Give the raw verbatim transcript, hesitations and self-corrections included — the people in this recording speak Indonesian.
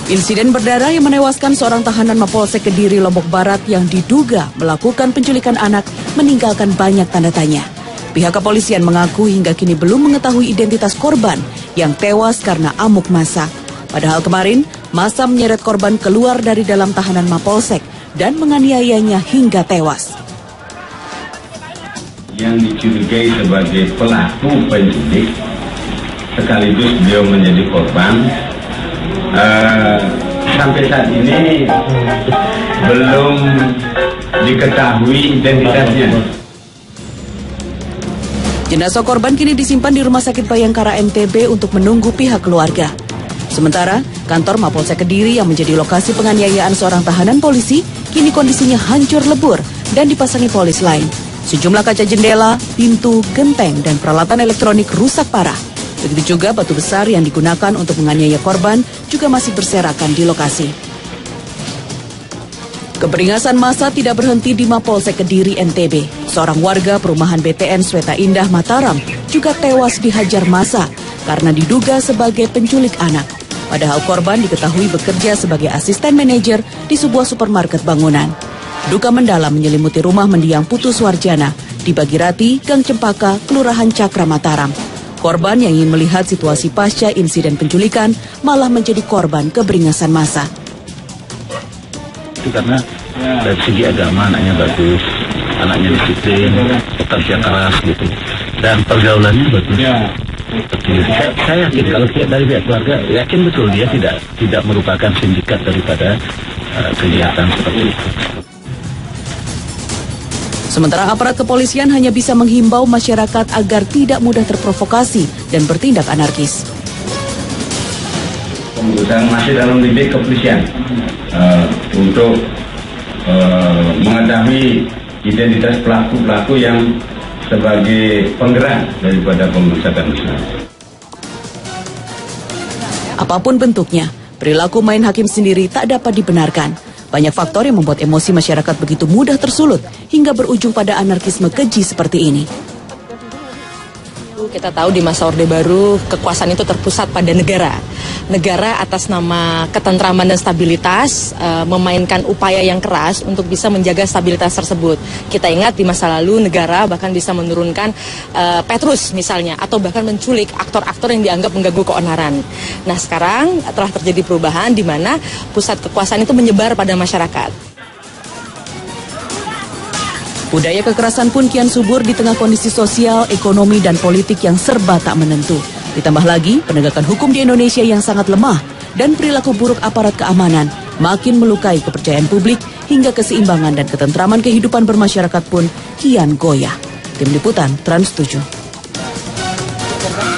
Insiden berdarah yang menewaskan seorang tahanan Mapolsek Kediri, Lombok Barat yang diduga melakukan penculikan anak meninggalkan banyak tanda tanya. Pihak kepolisian mengaku hingga kini belum mengetahui identitas korban yang tewas karena amuk massa. Padahal kemarin, massa menyeret korban keluar dari dalam tahanan Mapolsek dan menganiayanya hingga tewas. Yang dicurigai sebagai pelaku penculik, sekaligus beliau menjadi korban. Uh, sampai saat ini belum diketahui identitasnya. Jenazah korban kini disimpan di Rumah Sakit Bayangkara N T B untuk menunggu pihak keluarga. Sementara, kantor Mapolsek Kediri yang menjadi lokasi penganiayaan seorang tahanan polisi kini kondisinya hancur lebur dan dipasangi polis lain. Sejumlah kaca jendela, pintu, genteng, dan peralatan elektronik rusak parah. Begitu juga batu besar yang digunakan untuk menganiaya korban juga masih berserakan di lokasi. Keberingasan massa tidak berhenti di Mapolsek Kediri N T B. Seorang warga perumahan B T N Sweta Indah Mataram juga tewas dihajar massa karena diduga sebagai penculik anak. Padahal korban diketahui bekerja sebagai asisten manajer di sebuah supermarket bangunan. Duka mendalam menyelimuti rumah mendiang Putu Suwarjana di Bagirati, Gang Cempaka, Kelurahan Cakra Mataram. Korban yang ingin melihat situasi pasca insiden penculikan malah menjadi korban keberingasan massa. Itu karena dari segi agama anaknya bagus, anaknya disiplin, kerja keras gitu, dan pergaulannya bagus. Saya, saya yakin kalau dari pihak keluarga yakin betul dia tidak tidak merupakan sindikat daripada uh, kegiatan seperti itu. Sementara aparat kepolisian hanya bisa menghimbau masyarakat agar tidak mudah terprovokasi dan bertindak anarkis. Pemeriksaan masih dalam lidik kepolisian uh, untuk uh, mengetahui identitas pelaku-pelaku yang sebagai penggerak daripada pemberontakan Islam. Apapun bentuknya, perilaku main hakim sendiri tak dapat dibenarkan. Banyak faktor yang membuat emosi masyarakat begitu mudah tersulut hingga berujung pada anarkisme keji seperti ini. Kita tahu di masa Orde Baru kekuasaan itu terpusat pada negara. Negara atas nama ketentraman dan stabilitas uh, memainkan upaya yang keras untuk bisa menjaga stabilitas tersebut. Kita ingat di masa lalu negara bahkan bisa menurunkan uh, Petrus misalnya atau bahkan menculik aktor-aktor yang dianggap mengganggu keonaran. Nah sekarang telah terjadi perubahan di mana pusat kekuasaan itu menyebar pada masyarakat. Budaya kekerasan pun kian subur di tengah kondisi sosial, ekonomi, dan politik yang serba tak menentu. Ditambah lagi, penegakan hukum di Indonesia yang sangat lemah dan perilaku buruk aparat keamanan makin melukai kepercayaan publik hingga keseimbangan dan ketentraman kehidupan bermasyarakat pun kian goyah. Tim Liputan Trans tujuh.